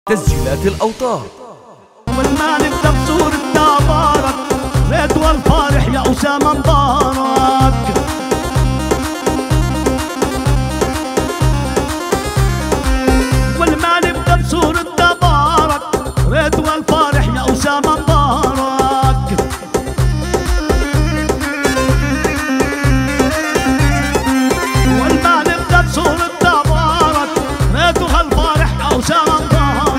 تسجيلات الأوتار. والمال بتبصور التبارك ريت والفارح يا أسامة مبارك. والمال بتبصور التبارك ريت والفارح يا أسامة مبارك. والمال بتبصور التبارك ريت والفارح يا أسامة مبارك.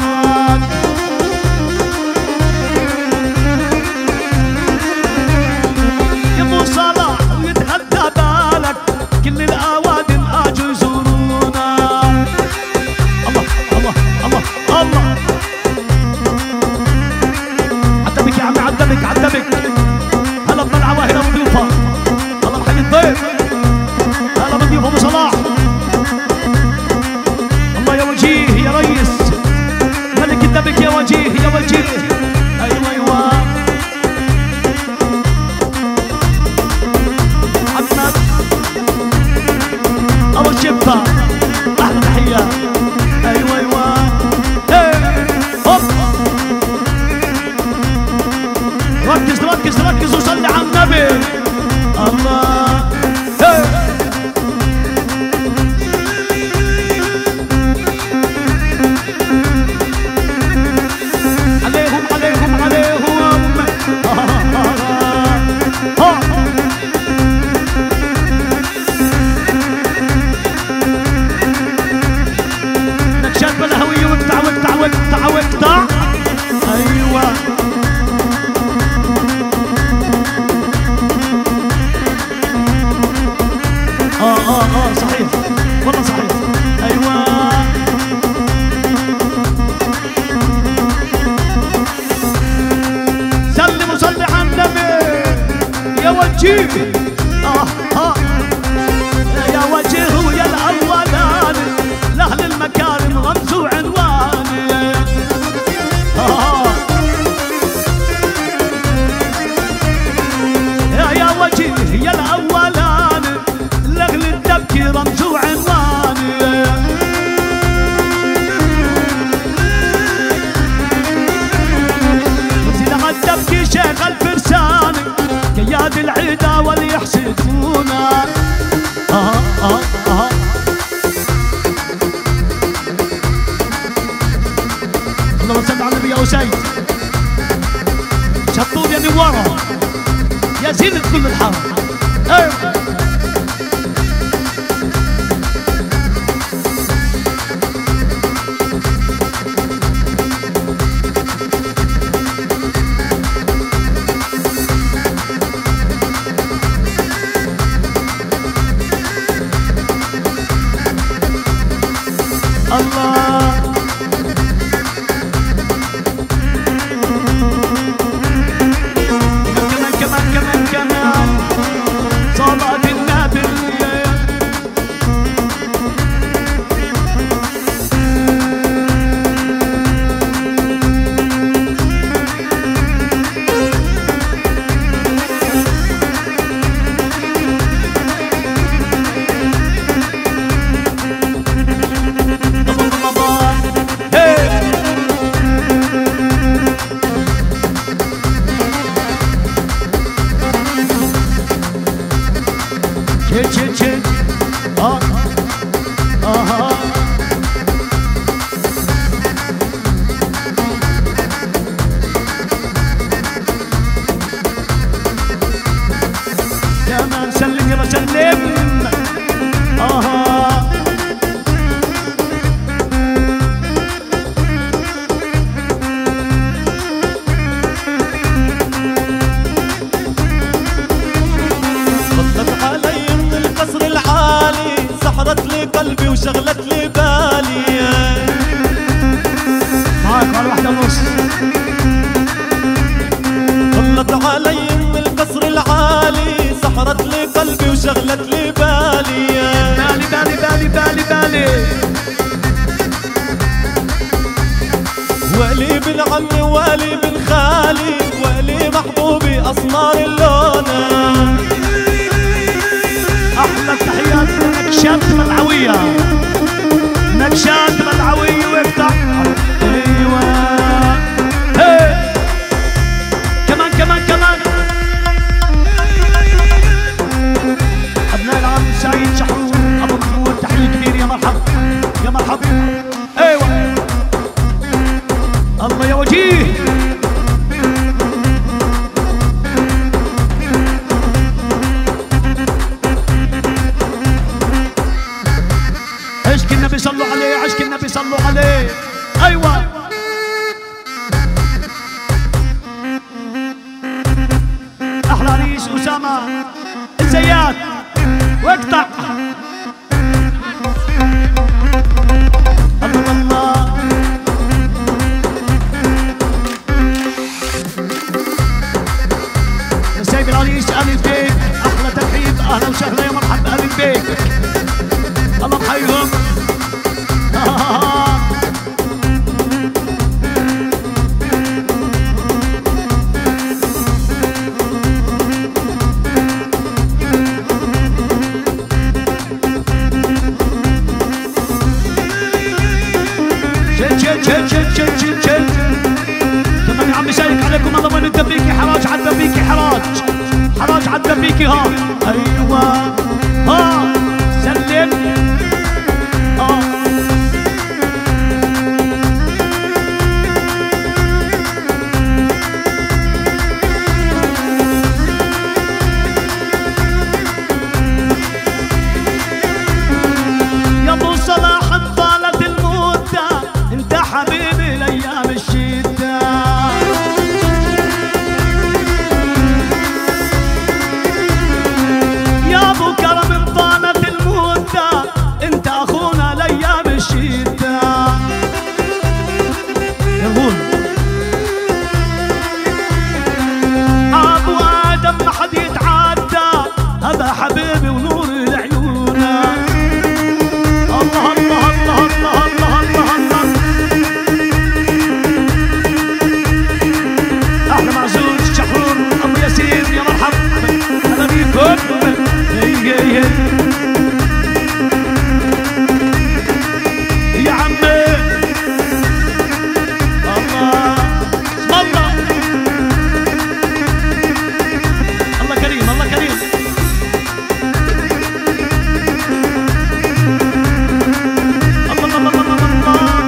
كل الأوادم آجوا يزورونا. الله الله الله الله عدبك يا عمي عدبك عدبك. هلا بطلعة وهلا بضيوفها. هلا بحي الضيف. هلا بضيوف أبو صلاح. الله يا وجيه يا ريس. ملك الدبك يا وجيه يا وجيه. أيوة أيوة أبو الشبة أحلى تحية. أيوة أيوة هوب ركز ركز ركز وصلي على النبي. الله عليهم عليهم عليهم. نكشات بالهوية وقطع وقطع وقطع وقطع. أيوة صحيح والله صحيح. أيوة سلم وصلي على النبي يا وجيه. يا وجيه ويا الأولان لأهل المكارم رمز وعنوان. يا وجيه يا الأولان لأهل الدبكي رمز وعنوان. وسيلة الدبكي شيخ الفرسان قياد العدا واللي يحسدونا. اللهم صل على النبي يا أسيد. شطور يا نوارة يا زينة كل الحارة. الله كمان كمان كمان كمان صلاة النبي. شيت شيت كمان سلم يلا سلم. سحرت لي قلبي وشغلت لي بالي. معاك على واحدة ونص. طلت علي من القصر العالي سحرت لي قلبي وشغلت لي بالي. بالي بالي بالي بالي بالي. ولي بن عمي ولي بن خالي ولي محبوبي أسمار اللونة. أحلى تحيات نكشات ملعوية. نكشات ملعوية وافتح. شل كمان يا عم شايك عليكم الله وين الدبيكي حراج على الدبيكي حراج على الدبيكي ها ايوه ها سلم يا ابو صلاح طالت المده انت حبيبي الايام الشده يا ابو كرم طالت المده انت اخونا الايام الشده يقول ابو ادم ما حد يتعدى هذا حبيبي ونور العيون الله الله الله الله الله الله الله احلى معزوز شحرور ابو ياسين يا مرحبا هلا بيكم يا عمي الله الله الله كريم الله كريم الله الله الله الله الله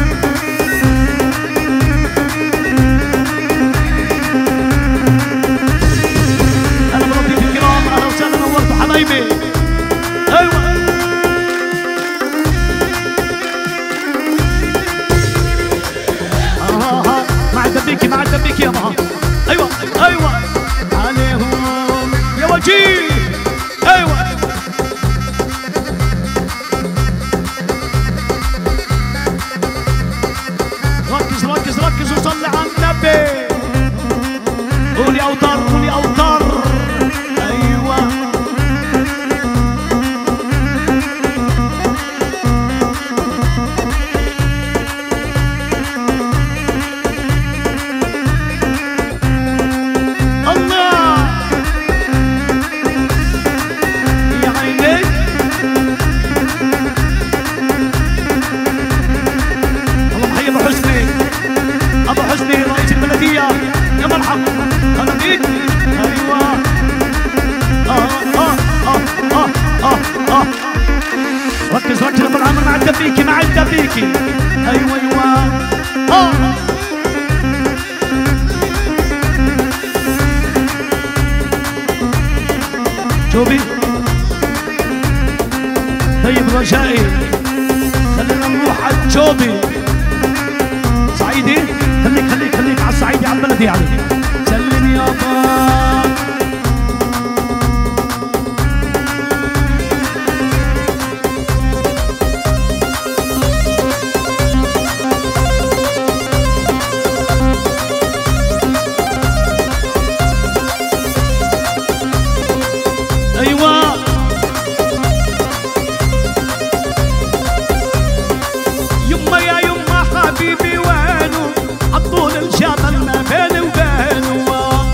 انا مربيكم الكرام اهلا وسهلا نورتوا حبايبي ايوه مع الدبيكي يا مها ايوه ايوه عليهم يا وجيه ايوه ركز ركز ركز وصلي على النبي قول يا اوتار قول يا اوتار ايوه الله يا عيني الله محيي ابو حسني ابو حسني رئيس البلديه يا مرحبا هلا بيك ايوه ركز ركز ابو العمر مع الدبيكي مع الدبيكي ايوه ايوه شوفي طيب رجائي خلينا نروح على الجوبي صعيدي خليك على الصعيدي على البلدي يعني سلم يابا ايوه يما يا يما حبيبي وينه عطول الجبل ما بيني وبينه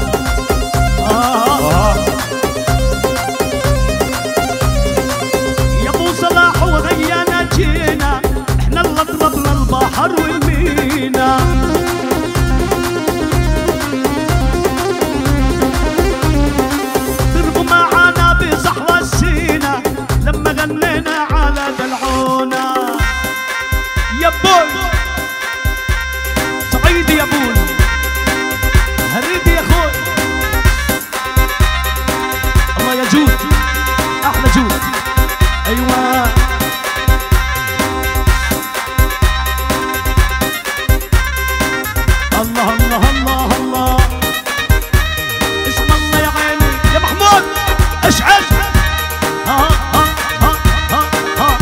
يا ابو صلاح وغيانا جينا احنا اللي ضربنا البحر والمينا ضربوا معانا بصحراء سينا لما غنينا على دلعونا يا بول صعيدي يا بول هريدي يا اخوي الله يا جود احلى جود ايوه الله الله الله الله اسم الله يا عيني يا محمود اشعل ها ها ها ها ها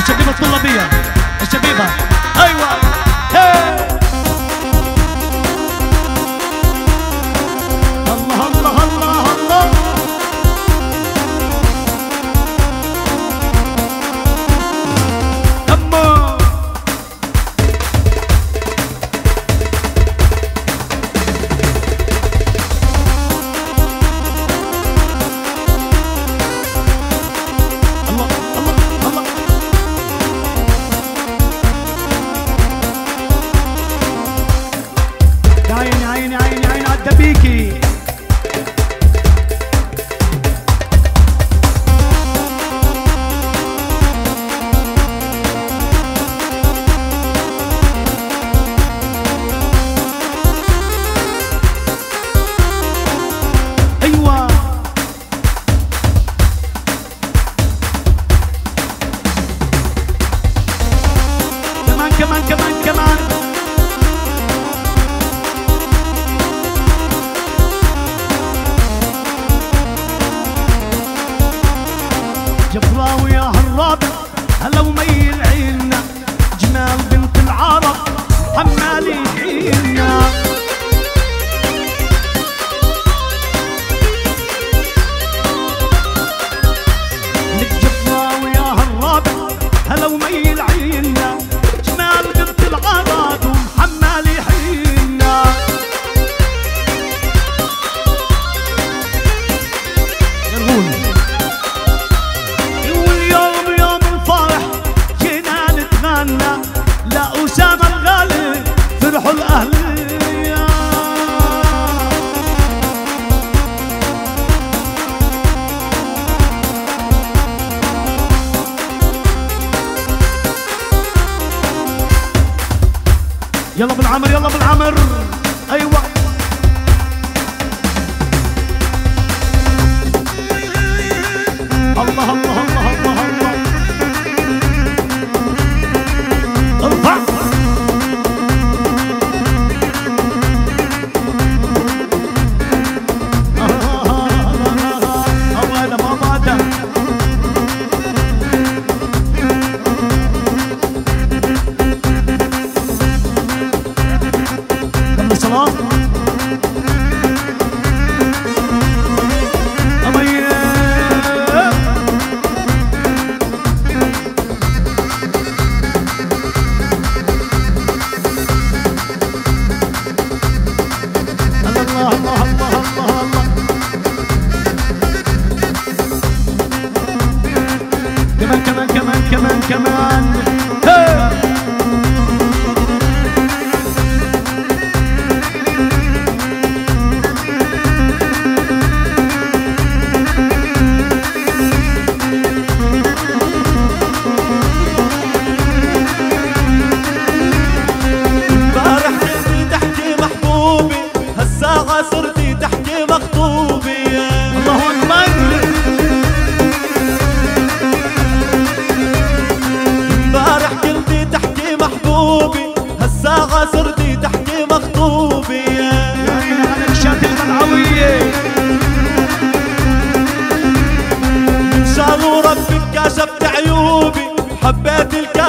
الشبيبة الطلابية الشبيبة ايوه هي الله الله الله الله أما الله الله الله عيني عيني عيني عيني عالدبيكي ايوه كمان كمان كمان كمان جبراوي يا هالرابع هلا وميل عينا جمال بنت العرب حمالي عينا لك جبراوي يا هالرابع هلا وميل عينا جمال بنت العرب وحمالي عينا نقول واليوم يوم الفرح جينا نتغنى لا أسامة الغالي فرحوا الأهلية يلا بالعمر يلا بالعمر أيوة الله الله الله الله الله ارفع هذا ما بعده كم الصلاة الله الله الله الله الله كمان كمان كمان كمان كمان هي امبارح كنتي تحكي محبوبي هالساعة صرتي تحكي مخطوبي الله أكبر امبارح كنتي تحكي محبوبي هالساعة صرتي تحكي مخطوبي يا عيني على الشات الملعوية من شان ربك كشفت عيوبي حبيت الكلام